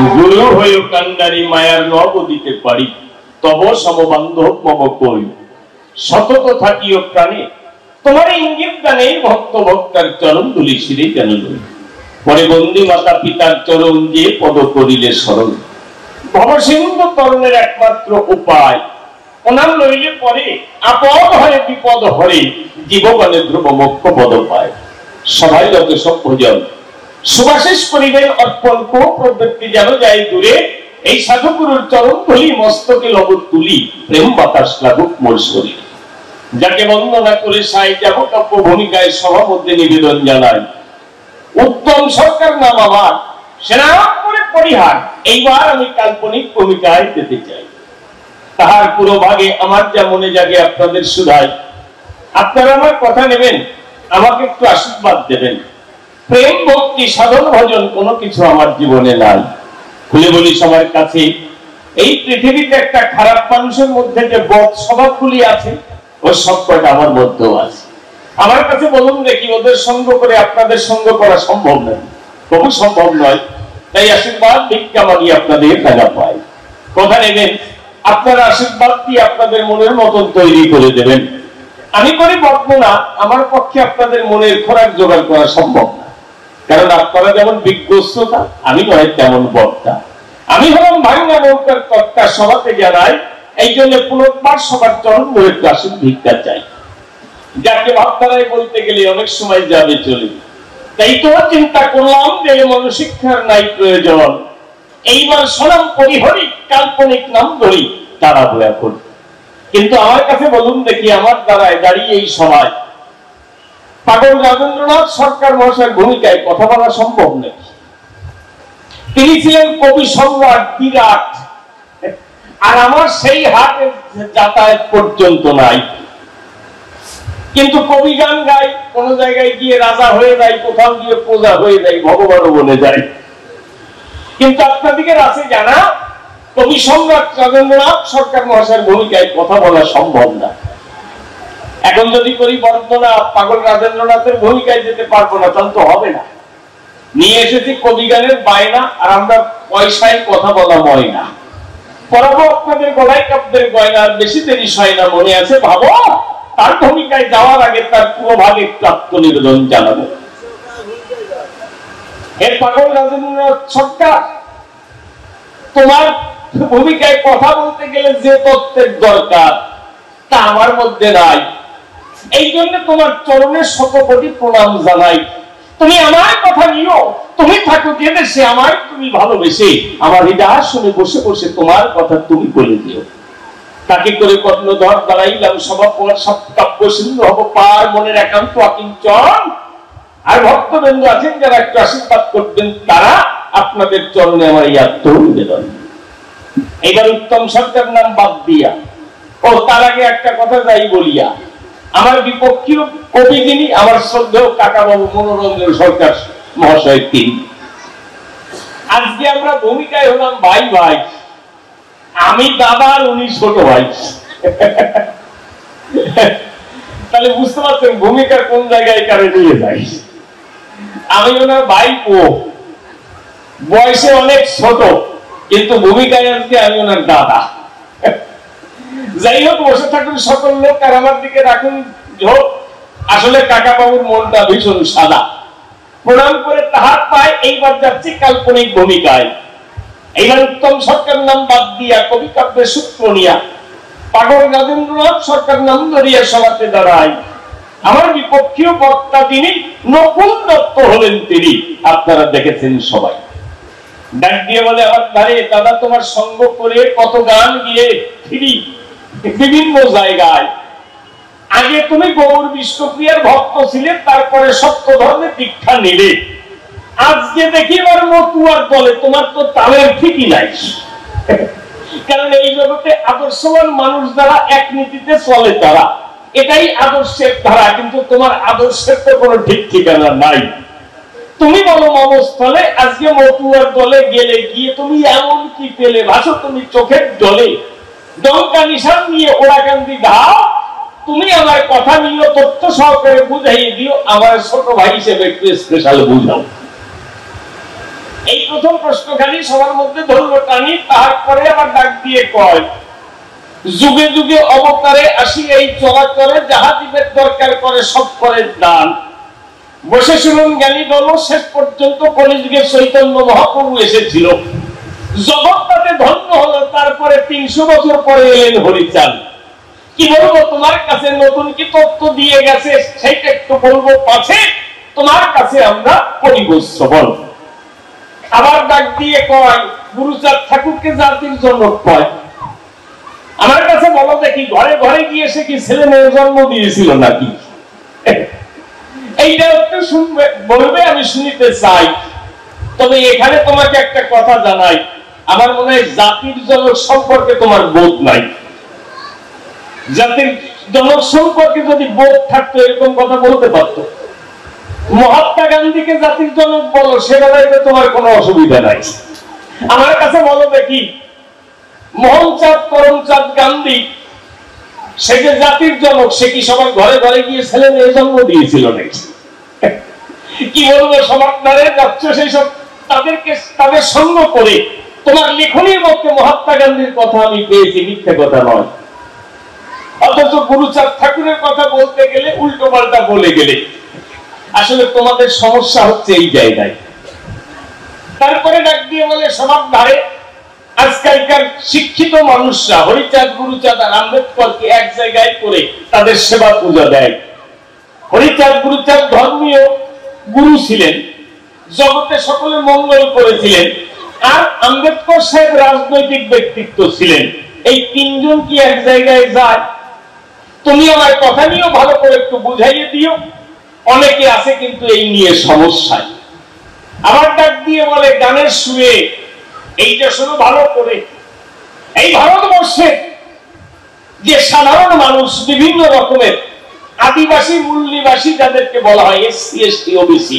গুরু হয়ে কান্ডারি মায়ার নব দিতে পারি, তব সমবান্ধব মম কই। সতত থাকিও প্রাণে তোমার ইঙ্গিত গানে ভক্ত ভক্তার চরণ ধুলি শিরে কেন লই। পরে বন্দী মাতা পিতার চরণ যে পদ করিলে স্মরণ। ভবসিন্ধু তরণের একমাত্র উপায়, ওনার লইলে পরে আপদ হরে বিপদ হরে, জীবগণে ধ্রুব মোক্ষ পদ পায়। সবাই যত সভ্যজন সুভাষিস করিবেন অর্পণ কো প্রবৃত্তি যেন যায় দূরে। এই সাধুগুরুর চরণ ধুলি মস্তকে লব তুলি, প্রেম বাতাস লাগুক মোর শরীরে। যাকে বন্দনা করে সাই যাব কাব্য ভূমিকায় সভা মধ্যে নিবেদন জানাই। উত্তম সরকার নাম আমার, সেনা করে পরিহার। এইবার আমি কাল্পনিক ভূমিকায় যেতে চাই। তাহার পুরো ভাগে আমার যা মনে জাগে আপনাদের সুধাই। আপনারা আমার কথা নেবেন, আমাকে একটু আশীর্বাদ দেবেন। প্রেম ভক্তি সাধন ভজন কোনো কিছু আমার জীবনে নাই। খুলে বলি সবার কাছে, এই পৃথিবীতে একটা খারাপ মানুষের মধ্যে যে বদ স্বভাবগুলি আছে, ওই সবকটা আমার মধ্যেও আছে। আমার কাছে বলুন দেখি, ওদের সঙ্গ করে আপনাদের সঙ্গ করা সম্ভব নয়, তবু সম্ভব নয়। তাই আশীর্বাদ ভিক্ষা মাগি আপনাদের টাকা পাই। কথা নেবেন, আপনারা আশীর্বাদ দিয়ে আপনাদের মনের মতন তৈরি করে দেবেন। আমি করি বর্ণনা, আমার পক্ষে আপনাদের মনের খোরাক জোগাড় করা সম্ভব না। কারণ আপনারা যেমন বিজ্ঞতা, আমি নয় তেমন বক্তা। আমি হলাম ভাঙ্গা নৌকার কর্তা, সভাতে জানাই। এই জন্য পুনর্বার সবার চরণ ধরে একটু আসীন ভিক্ষা চাই। যাকে ভাবতারাই বলতে গেলে অনেক সময় যাবে চলে। তাই তো চিন্তা করলাম যে মনুশিক্ষার নাই প্রয়োজন। এইবার শোনাম পরিহরি, কাল্পনিক নাম ধরি তারা বয়া করি। কিন্তু আমার কাছে বলুন দেখি, আমার দ্বারায় দাঁড়িয়ে এই সভায় পাগল রাজেন্দ্রনাথ সরকার মহাশয়ের ভূমিকায় কথা বলা সম্ভব নাকি? তিনি ছিলেন কবি সম্রাট, বিরাট। আর আমার সেই হাটের যাতায়াত পর্যন্ত নাই। কিন্তু কবি গান গাই, কোন জায়গায় গিয়ে রাজা হয়ে যায়, কোথাও গিয়ে প্রজা হয়ে যায়, ভগবানও বলে যায়। কিন্তু আপনাদিকে আছে জানা, কবি সম্রাট রাজেন্দ্রনাথ সরকার মহাশয়ের ভূমিকায় কথা বলা সম্ভব না। এখন যদি করি বর্ণনা, পাগল রাজেন্দ্রনাথের ভূমিকায় যেতে পারবো না, তাহলে তো হবে না। নিয়ে এসেছি কবি গানের বায়না, আর আমরা পয়সায় কথা বলা ময়না। পরাবো আপনাদের গলায় কাব্যের গয়না, আর বেশি দেরি হয় না। মনে আছে ভাবো, তার ভূমিকায় যাওয়ার আগে তার পুরো ভাগে প্রাপ্ত নিবেদন জানাবো। এর পাগল রাজেন্দ্রনাথ সরকার, তোমার ভূমিকায় কথা বলতে গেলে যে তত্ত্বের দরকার তা আমার মধ্যে নাই। এই জন্য তোমার চরণে শত কোটি প্রণাম জানাই। তুমি আমার কথা নিও, তুমি থাকো যে দেশে, আমার তুমি ভালোবেসে আমার হৃদয় শুনে বসে বসে তোমার কথা তুমি বলে দিও। তাকে করে কর্ণধর দাঁড়াইলাম সভা পর, সব কাব্য সিন্ধু হব পার, মনের একান্ত আকিঞ্চন। আর ভক্তবৃন্দ আছেন যারা একটু আশীর্বাদ করবেন, তারা আপনাদের চরণে আমার এই আত্মনিবেদন। এবার উত্তম সরকার নাম বাদ দিয়া, ও তার আগে একটা কথা যাই বলিয়া, আমার বিপক্ষীয় কবি যিনি, আমার শ্রদ্ধেয় কাকা বাবু মনরঞ্জন সরকার মহাশয় তিনি। আজকে আমরা ভূমিকায় হলাম ভাই ভাই, আমি দাদা আর উনি ছোট ভাই। তাহলে বুঝতে পারছেন ভূমিকার কোন জায়গায় কারে নিয়ে যাই। আমি ওনার ভাই, ও বয়সে অনেক ছোট, কিন্তু ভূমিকায় আজকে আমি ওনার দাদা। যাই হোক, বসে থাকুন সকল লোক, আর আমার দিকে রাখুন ঝোঁক। আসলে কাকা বাবুর মনটা ভীষণ সাদা। প্রণাম করে তাহার পায়। এইবার যাচ্ছি কাল্পনিক ভূমিকায়। এইবার উত্তম সরকার নাম বাদ দিয়া কবি কাব্যের সূত্র নিয়া পাগল রাজেন্দ্রনাথ সরকার নাম ধরিয়া সভাতে দাঁড়ায়। আমার বিপক্ষীয় বক্তা তিনি নকুল দত্ত হলেন তিনি, আপনারা দেখেছেন সবাই। ডাক দিয়ে বলে, আমার ধারে দাদা তোমার সঙ্গ করে কত গান গিয়ে ফিরি বিভিন্ন জায়গায়। আগে তুমি গৌর বিষ্ণুপ্রিয়ার ভক্ত ছিলে, তারপরে সত্য ধর্মে দীক্ষা নিলে। আজকে দেখি এবার মতুয়ার দলে, তোমার তো তালের ঠিকই নাই। কারণ এই জগতে আদর্শবান মানুষ যারা এক নীতিতে চলে, তারা এটাই আদর্শের ধারা। কিন্তু তোমার আদর্শের তো কোনো ঠিক ঠিকানা নাই। তুমি বলো মমস্থলে, আজকে মতুয়ার দলে গেলে গিয়ে তুমি এমন কি পেলে? ভাসো তুমি চোখের জলে, ডঙ্কা নিশান নিয়ে ওরাকান্দি ধাও। তুমি আমার কথা নিয়ে তথ্য সহকারে বুঝাইয়ে দিও, আমার ছোট ভাই হিসেবে একটু স্পেশাল বুঝাও। এই প্রথম প্রশ্নখানি সবার মধ্যে ধরল টানি, তারপরে আবার ডাক দিয়ে কয়, যুগে যুগে অবতারে আসি এই চরাচরে, যাহা দিবের দরকার করে সব করে দান। বসে শুনুন জ্ঞানী দল, শেষ পর্যন্ত কলিযুগে চৈতন্য মহাপ্রভু এসেছিল, জগৎ তাতে ধন্য হলো। তারপরে 300 বছর পরে এলেন হরিচাঁদ। কি বলবো, তোমার কাছে নতুন কি তত্ত্ব দিয়ে গেছে সেইটা একটু বলবো পাছে, তোমার কাছে আমরা পরিবস্ত বল। আবার ডাক দিয়ে কয়, গুরুচাঁদ ঠাকুরকে জাতির জনক কয়। আমার কাছে বলো দেখি, ঘরে ঘরে গিয়ে সে কি ছেলে মেয়ে জন্ম দিয়েছিল নাকি? এইটা একটু শুনবে, বলবে, আমি শুনিতে চাই। তবে এখানে তোমাকে একটা কথা জানাই, আমার মনে হয় জাতির জনক সম্পর্কে তোমার বোধ নাই। জাতির জনক সম্পর্কে যদি বোধ থাকতো এরকম কথা বলতে পারতো। মহাত্মা গান্ধীকে জাতির জনক বলো, সে বেলায় তোমার কোনো অসুবিধা নাই। আমার কাছে বলো দেখি, মোহনচাঁদ করমচাঁদ গান্ধী, সে যে জাতির জনক, সে কি সবার ঘরে ঘরে গিয়ে ছেলে মেয়ে জন্ম দিয়েছিল নাকি? কি বলবো, সবার দ্বারে যাচ্ছ সেই সব তাদেরকে তাদের সঙ্গ করে তোমার লেখনীর মধ্যে মহাত্মা গান্ধীর কথা আমি পেয়েছি, মিথ্যে কথা নয়। অথচ গুরুচাঁদ ঠাকুরের কথা বলতে গেলে উল্টো পাল্টা বলে গেলে আসলে তোমাদের সমস্যা হচ্ছে এই জায়গায়। তারপরে ডাক দিয়ে বলে, সবার ধারে আজকালকার শিক্ষিত মানুষরা হরিচাঁদ গুরুচাঁদ আর আম্বেদকরকে এক জায়গায় করে তাদের সেবা পূজা দেয়। হরিচাঁদ গুরুচাঁদ ধর্মীয় গুরু ছিলেন, জগতে সকলের মঙ্গল করেছিলেন, আর আম্বেদকর সাহেব রাজনৈতিক ব্যক্তিত্ব ছিলেন। এই তিনজন কি এক জায়গায় যায়? তুমি আমার কথা নিয়েও ভালো করে একটু বুঝাইয়ে দিও। অনেকে আছে কিন্তু এই নিয়ে সমস্যায়। আবার ডাক দিয়ে বলে, গানের সুরে এইটা শুনো ভালো করে, এই ভারতবর্ষে যে সাধারণ মানুষ বিভিন্ন রকমের আদিবাসী মূল নিবাসী যাদেরকে বলা হয় এসসি এসটি ওবিসি,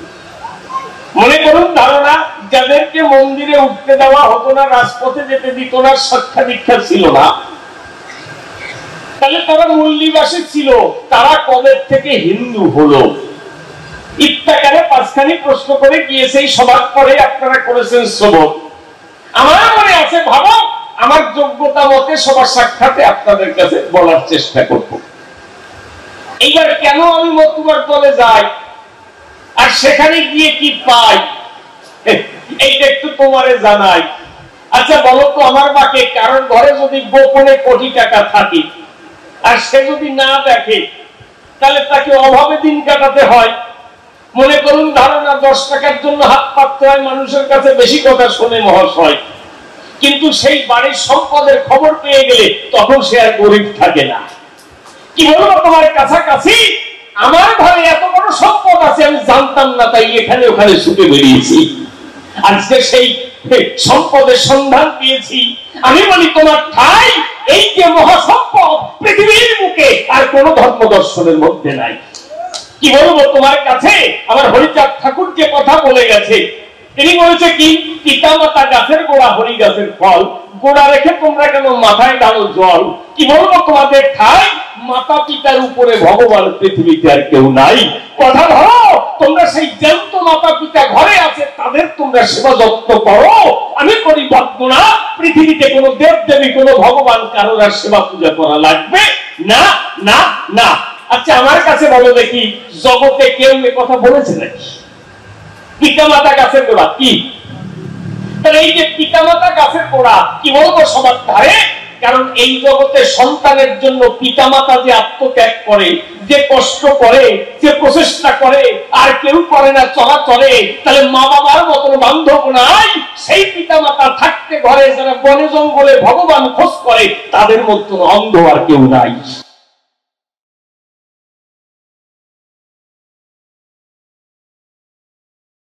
মনে করুন ধারণা, যাদেরকে মন্দিরে উঠতে দেওয়া হতো না, রাজপথে যেতে দিত না, শিক্ষা দীক্ষা ছিল না, তাহলে তারা মূল নিবাসী ছিল, তারা কবে থেকে হিন্দু হলো? ইত্যাকারে 5খানি প্রশ্ন করে গিয়েছে। এই সবার পরে আপনারা করেছেন শ্রবণ। আমার মনে আছে, ভাবো, আমার যোগ্যতা মতে সবার সাক্ষাতে আপনাদের কাছে বলার চেষ্টা করব। এইবার কেন আমি মতুয়ার দলে যাই আর সেখানে গিয়ে কি পাই, এইটা একটু তোমারে জানাই। আচ্ছা বলো তো, আমার বাকে কারণ ঘরে যদি গোপনে কোটি টাকা থাকে আর সে যদি না দেখে, তাহলে তাকে অভাবে দিন কাটাতে হয়। মনে করুন ধারণা 10 টাকার জন্য হাত পাততে হয়, মানুষের কাছে বেশি কথা শোনে মহাশয়, কিন্তু সেই বাড়ির সম্পদের খবর পেয়ে গেলে তখন সে আর গরিব থাকে না। কি বলবো, তোমার কাছাকাছি আমার ঘরে এত বড় সম্পদ আছে আমি জানতাম না, তাই এখানে ওখানে ছুটে বেরিয়েছি। আজকে সেই সম্পদের সন্ধান পেয়েছি। আমি বলি, তোমার ঠাই এই যে মহাসম্পদ পৃথিবীর মুখে আর কোন ধর্ম দর্শনের মধ্যে নাই। কি বলবো তোমার কাছে, আমার হরিচাঁদ ঠাকুর যে কথা বলে গেছে, তিনি বলেছে কি, পিতা মাতা গাছের গোড়া, হরি গাছের ফল, গোড়া রেখে তোমরা কেন মাথায় ঢালো জল। কি বলবো, তোমাদের ঠাই মাতা পিতার উপরে ভগবান পৃথিবীতে আর কেউ নাই। কথা ধরো, তোমরা সেই জ্যান্ত মাতা পিতা ঘরে আছে, তাদের তোমরা সেবা যত্ন করো। আমি করি বর্ণনা, পৃথিবীতে কোনো দেব দেবী, কোনো ভগবান কারোর আর সেবা পূজা করা লাগবে না, না, না। আচ্ছা আমার কাছে বলো দেখি, জগতে কেউ এ কথা বলেছে নাকি? পিতামাতা গাছের গোড়া কি? তাহলে এই যে পিতামাতা গাছের গোড়া, কি বলবো সবার ধারে, কারণ এই জগতে সন্তানের জন্য পিতামাতা যে আত্মত্যাগ করে, যে কষ্ট করে, যে প্রচেষ্টা করে, আর কেউ করে না চলাচলে, তাহলে মা বাবার মতন বান্ধব নাই। সেই পিতামাতা থাকতে ঘরে যারা বনে জঙ্গলে ভগবান খোঁজ করে, তাদের মতন অন্ধ আর কেউ নাই।